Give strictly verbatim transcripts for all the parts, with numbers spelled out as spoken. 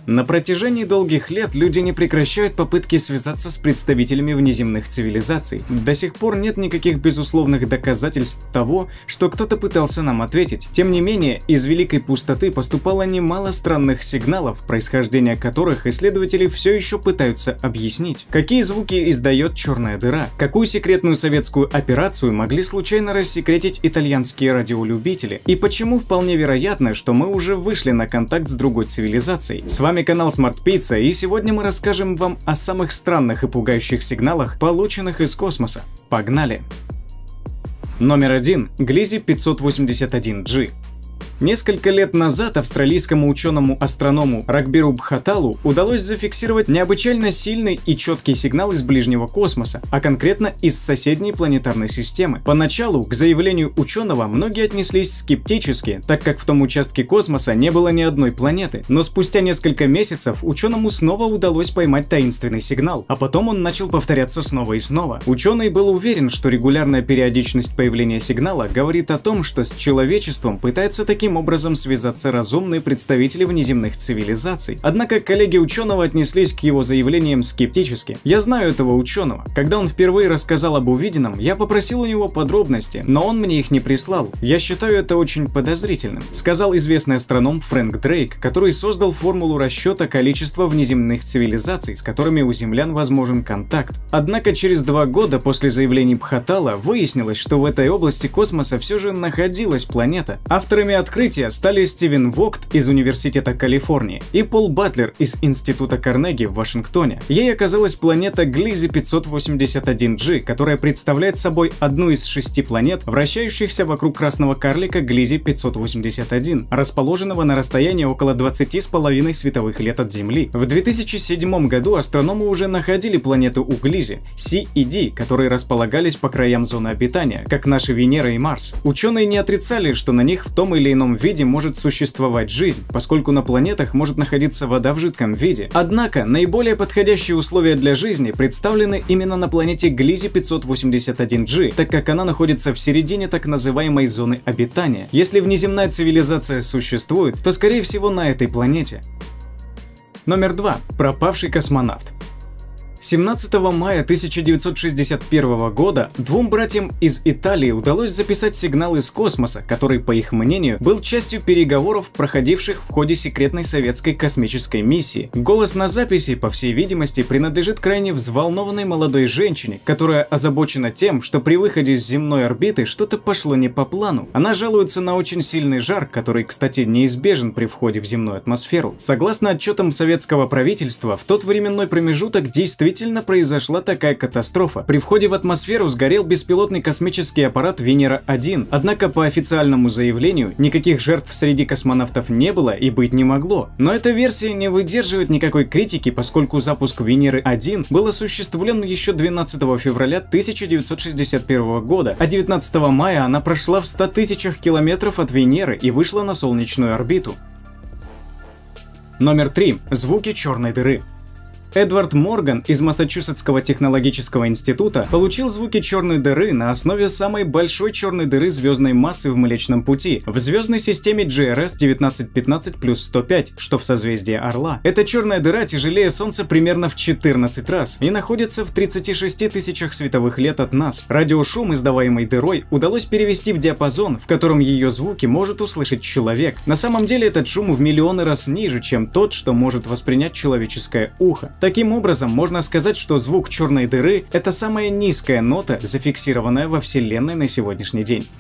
На протяжении долгих лет люди не прекращают попытки связаться с представителями внеземных цивилизаций. До сих пор нет никаких безусловных доказательств того, что кто-то пытался нам ответить. Тем не менее, из великой пустоты поступало немало странных сигналов, происхождение которых исследователи все еще пытаются объяснить. Какие звуки издает черная дыра? Какую секретную советскую операцию могли случайно рассекретить итальянские радиолюбители? И почему вполне вероятно, что мы уже вышли на контакт с другой цивилизацией? С вами канал Smart Pizza, и сегодня мы расскажем вам о самых странных и пугающих сигналах, полученных из космоса. Погнали! Номер один. Gliese пятьсот восемьдесят один джи. Несколько лет назад австралийскому ученому-астроному Рагбиру Бхаталу удалось зафиксировать необычайно сильный и четкий сигнал из ближнего космоса, а конкретно из соседней планетарной системы. Поначалу к заявлению ученого многие отнеслись скептически, так как в том участке космоса не было ни одной планеты. Но спустя несколько месяцев ученому снова удалось поймать таинственный сигнал, а потом он начал повторяться снова и снова. Ученый был уверен, что регулярная периодичность появления сигнала говорит о том, что с человечеством пытаются таким образом связаться разумные представители внеземных цивилизаций. Однако коллеги ученого отнеслись к его заявлениям скептически. Я знаю этого ученого. Когда он впервые рассказал об увиденном, я попросил у него подробности, но он мне их не прислал. Я считаю это очень подозрительным, сказал известный астроном Фрэнк Дрейк, который создал формулу расчета количества внеземных цивилизаций, с которыми у землян возможен контакт. Однако через два года после заявлений Бхатала выяснилось, что в этой области космоса все же находилась планета. Авторами открытия стали Стивен Вогт из Университета Калифорнии и Пол Батлер из Института Карнеги в Вашингтоне. Ей оказалась планета Gliese пятьсот восемьдесят один джи, которая представляет собой одну из шести планет, вращающихся вокруг красного карлика Gliese пятьсот восемьдесят один, расположенного на расстоянии около двадцати с половиной световых лет от Земли. В две тысячи седьмом году астрономы уже находили планеты у Gliese, Си и Ди, которые располагались по краям зоны обитания, как наши Венера и Марс. Ученые не отрицали, что на них в том или ином виде может существовать жизнь, поскольку на планетах может находиться вода в жидком виде. Однако, наиболее подходящие условия для жизни представлены именно на планете Gliese пятьсот восемьдесят один джи, так как она находится в середине так называемой зоны обитания. Если внеземная цивилизация существует, то скорее всего на этой планете. Номер два. Пропавший космонавт. семнадцатого мая тысяча девятьсот шестьдесят первого года двум братьям из Италии удалось записать сигнал из космоса, который, по их мнению, был частью переговоров, проходивших в ходе секретной советской космической миссии. Голос на записи, по всей видимости, принадлежит крайне взволнованной молодой женщине, которая озабочена тем, что при выходе с земной орбиты что-то пошло не по плану. Она жалуется на очень сильный жар, который, кстати, неизбежен при входе в земную атмосферу. Согласно отчетам советского правительства, в тот временной промежуток действительно Действительно произошла такая катастрофа. При входе в атмосферу сгорел беспилотный космический аппарат Венера один. Однако по официальному заявлению никаких жертв среди космонавтов не было и быть не могло. Но эта версия не выдерживает никакой критики, поскольку запуск Венеры один был осуществлен еще двенадцатого февраля тысяча девятьсот шестьдесят первого года, а девятнадцатого мая она прошла в ста тысячах километров от Венеры и вышла на солнечную орбиту. Номер три. Звуки черной дыры. Эдвард Морган из Массачусетского технологического института получил звуки черной дыры на основе самой большой черной дыры звездной массы в Млечном Пути, в звездной системе джи эр эс девятнадцать пятнадцать плюс сто пять, что в созвездии Орла. Эта черная дыра тяжелее Солнца примерно в четырнадцать раз и находится в тридцати шести тысячах световых лет от нас. Радиошум, издаваемый дырой, удалось перевести в диапазон, в котором ее звуки может услышать человек. На самом деле этот шум в миллионы раз ниже, чем тот, что может воспринять человеческое ухо. Таким образом, можно сказать, что звук черной дыры – это самая низкая нота, зафиксированная во Вселенной на сегодняшний день.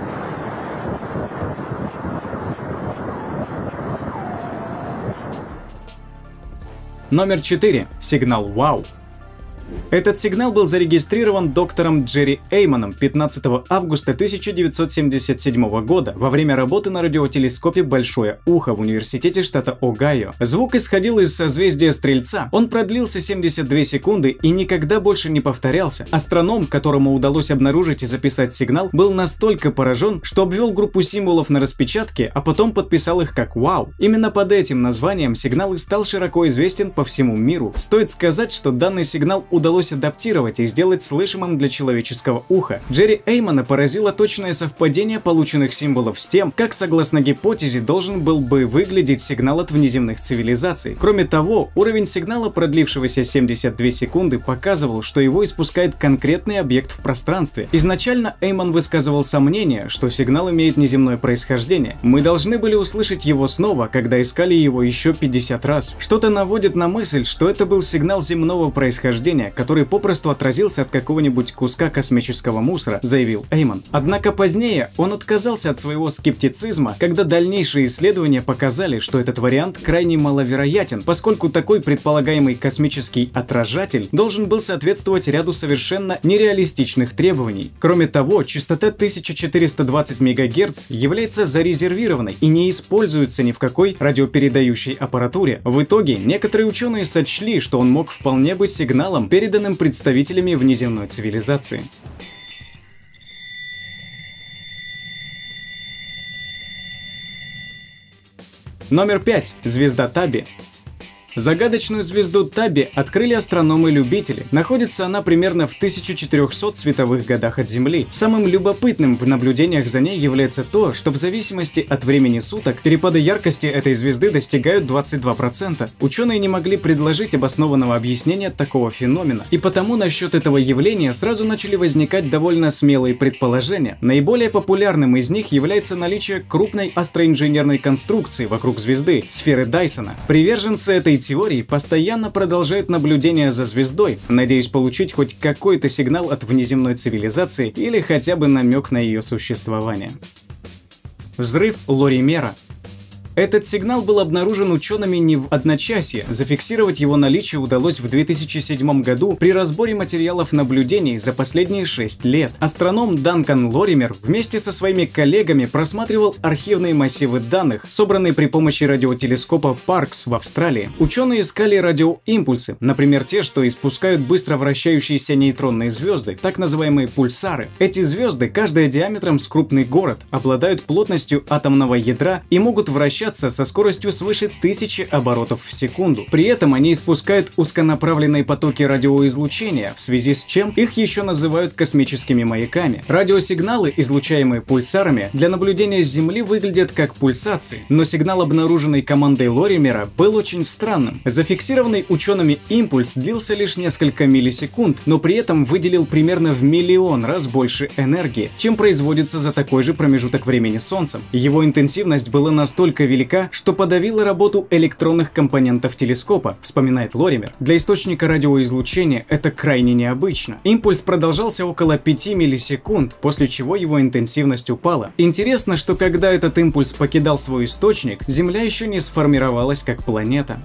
Номер четыре. Сигнал «Вау». Этот сигнал был зарегистрирован доктором Джерри Эймоном пятнадцатого августа тысяча девятьсот семьдесят седьмого года во время работы на радиотелескопе «Большое ухо» в университете штата Огайо. Звук исходил из созвездия Стрельца. Он продлился семьдесят две секунды и никогда больше не повторялся. Астроном, которому удалось обнаружить и записать сигнал, был настолько поражен, что обвел группу символов на распечатке, а потом подписал их как «Вау». Именно под этим названием сигнал и стал широко известен по всему миру. Стоит сказать, что данный сигнал удалось адаптировать и сделать слышимым для человеческого уха. Джерри Эймана поразило точное совпадение полученных символов с тем, как, согласно гипотезе, должен был бы выглядеть сигнал от внеземных цивилизаций. Кроме того, уровень сигнала, продлившегося семьдесят две секунды, показывал, что его испускает конкретный объект в пространстве. Изначально Эйман высказывал сомнение, что сигнал имеет неземное происхождение. Мы должны были услышать его снова, когда искали его еще пятьдесят раз. Что-то наводит на мысль, что это был сигнал земного происхождения, который попросту отразился от какого-нибудь куска космического мусора, заявил Эйман. Однако позднее он отказался от своего скептицизма, когда дальнейшие исследования показали, что этот вариант крайне маловероятен, поскольку такой предполагаемый космический отражатель должен был соответствовать ряду совершенно нереалистичных требований. Кроме того, частота тысяча четыреста двадцать мегагерц является зарезервированной и не используется ни в какой радиопередающей аппаратуре. В итоге, некоторые ученые сочли, что он мог вполне быть сигналом, переданным представителями внеземной цивилизации. Номер пять. Звезда Таби. Загадочную звезду Таби открыли астрономы-любители. Находится она примерно в тысяча четырёхсот световых годах от Земли. Самым любопытным в наблюдениях за ней является то, что в зависимости от времени суток перепады яркости этой звезды достигают двадцати двух процентов. Ученые не могли предложить обоснованного объяснения такого феномена, и потому насчет этого явления сразу начали возникать довольно смелые предположения. Наиболее популярным из них является наличие крупной астроинженерной конструкции вокруг звезды – сферы Дайсона. Приверженцы этой теории постоянно продолжают наблюдения за звездой, надеясь получить хоть какой-то сигнал от внеземной цивилизации или хотя бы намек на ее существование. Взрыв Лоримера. Этот сигнал был обнаружен учеными не в одночасье. Зафиксировать его наличие удалось в две тысячи седьмом году при разборе материалов наблюдений за последние шесть лет. Астроном Данкан Лоример вместе со своими коллегами просматривал архивные массивы данных, собранные при помощи радиотелескопа Паркс в Австралии. Ученые искали радиоимпульсы, например, те, что испускают быстро вращающиеся нейтронные звезды, так называемые пульсары. Эти звезды, каждая диаметром с крупный город, обладают плотностью атомного ядра и могут вращаться со скоростью свыше тысячи оборотов в секунду. При этом они испускают узконаправленные потоки радиоизлучения, в связи с чем их еще называют космическими маяками. Радиосигналы, излучаемые пульсарами, для наблюдения с Земли выглядят как пульсации, но сигнал, обнаруженный командой Лоримера, был очень странным. Зафиксированный учеными импульс длился лишь несколько миллисекунд, но при этом выделил примерно в миллион раз больше энергии, чем производится за такой же промежуток времени Солнцем. Его интенсивность была настолько велика, велика, что подавила работу электронных компонентов телескопа, вспоминает Лоример. Для источника радиоизлучения это крайне необычно. Импульс продолжался около пяти миллисекунд, после чего его интенсивность упала. Интересно, что когда этот импульс покидал свой источник, Земля еще не сформировалась как планета.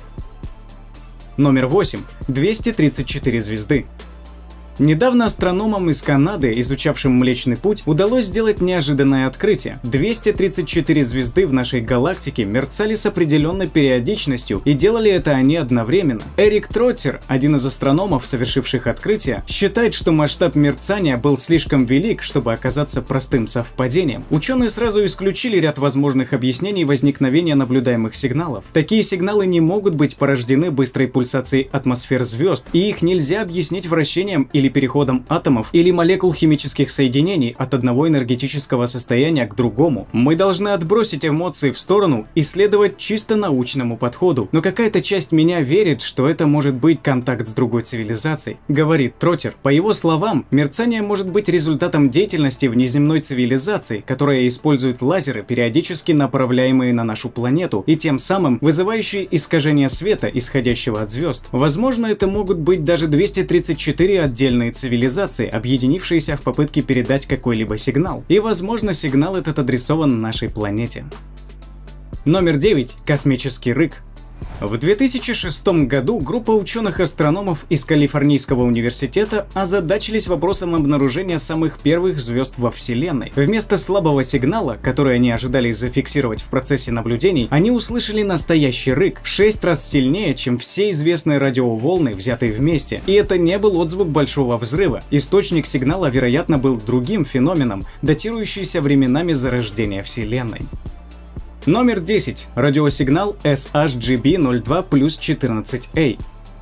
Номер восемь. двести тридцать четыре звезды. Недавно астрономам из Канады, изучавшим Млечный Путь, удалось сделать неожиданное открытие. двести тридцать четыре звезды в нашей галактике мерцали с определенной периодичностью, и делали это они одновременно. Эрик Троттер, один из астрономов, совершивших открытие, считает, что масштаб мерцания был слишком велик, чтобы оказаться простым совпадением. Ученые сразу исключили ряд возможных объяснений возникновения наблюдаемых сигналов. Такие сигналы не могут быть порождены быстрой пульсацией атмосфер звезд, и их нельзя объяснить вращением или переходом атомов или молекул химических соединений от одного энергетического состояния к другому. Мы должны отбросить эмоции в сторону и следовать чисто научному подходу. Но какая-то часть меня верит, что это может быть контакт с другой цивилизацией, говорит Троттер. По его словам, мерцание может быть результатом деятельности внеземной цивилизации, которая использует лазеры, периодически направляемые на нашу планету, и тем самым вызывающие искажение света, исходящего от звезд. Возможно, это могут быть даже двести тридцать четыре отдельные цивилизации, объединившиеся в попытке передать какой-либо сигнал. И, возможно, сигнал этот адресован нашей планете. Номер девять. Космический рык. В две тысячи шестом году группа ученых-астрономов из Калифорнийского университета озадачились вопросом обнаружения самых первых звезд во Вселенной. Вместо слабого сигнала, который они ожидали зафиксировать в процессе наблюдений, они услышали настоящий рык, в шесть раз сильнее, чем все известные радиоволны, взятые вместе. И это не был отзвук большого взрыва. Источник сигнала, вероятно, был другим феноменом, датирующийся временами зарождения Вселенной. Номер десять. Радиосигнал эс эйч джи би ноль два плюс четырнадцать эй.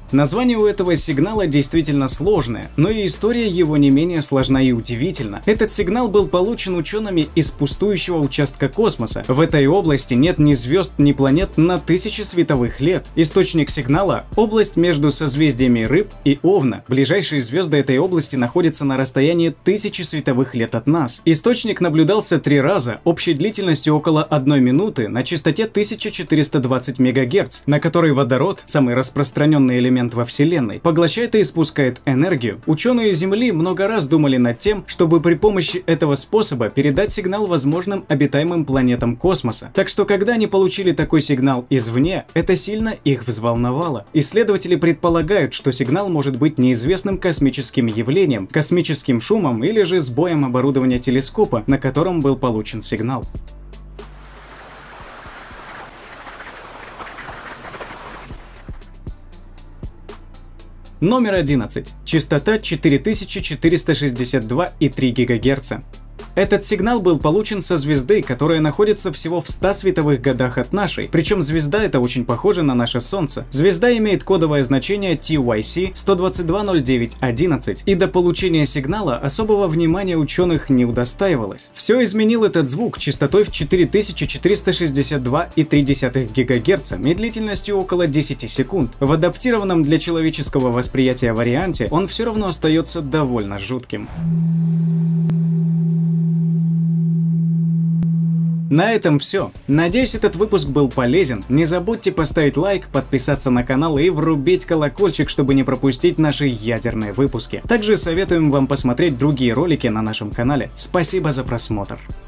Название у этого сигнала действительно сложное, но и история его не менее сложна и удивительна. Этот сигнал был получен учеными из пустующего участка космоса. В этой области нет ни звезд, ни планет на тысячи световых лет. Источник сигнала – область между созвездиями Рыб и Овна. Ближайшие звезды этой области находятся на расстоянии тысячи световых лет от нас. Источник наблюдался три раза, общей длительностью около одной минуты, на частоте тысяча четыреста двадцать мегагерц, на которой водород, самый распространенный элемент во Вселенной, поглощает и испускает энергию. Ученые Земли много раз думали над тем, чтобы при помощи этого способа передать сигнал возможным обитаемым планетам космоса. Так что, когда они получили такой сигнал извне, это сильно их взволновало. Исследователи предполагают, что сигнал может быть неизвестным космическим явлением, космическим шумом или же сбоем оборудования телескопа, на котором был получен сигнал. Номер одиннадцать. Частота четыре тысячи четыреста шестьдесят два и три гигагерца. Этот сигнал был получен со звезды, которая находится всего в ста световых годах от нашей, причем звезда эта очень похожа на наше Солнце. Звезда имеет кодовое значение ти уай си сто двадцать два ноль девять одиннадцать, и до получения сигнала особого внимания ученых не удостаивалось. Все изменил этот звук частотой в четыре тысячи четыреста шестьдесят два и три десятых гигагерца и длительностью около десяти секунд. В адаптированном для человеческого восприятия варианте он все равно остается довольно жутким. На этом все. Надеюсь, этот выпуск был полезен. Не забудьте поставить лайк, подписаться на канал и врубить колокольчик, чтобы не пропустить наши ядерные выпуски. Также советуем вам посмотреть другие ролики на нашем канале. Спасибо за просмотр.